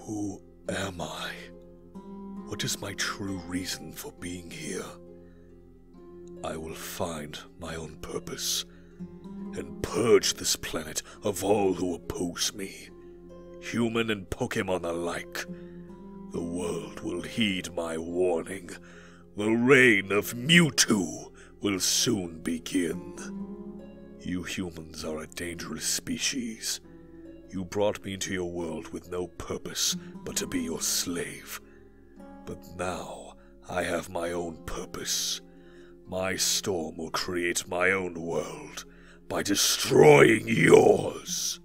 Who am I? What is my true reason for being here? I will find my own purpose and purge this planet of all who oppose me, human and Pokemon alike. The world will heed my warning. The reign of Mewtwo will soon begin. You humans are a dangerous species. You brought me into your world with no purpose but to be your slave. But now I have my own purpose. My storm will create my own world by destroying yours.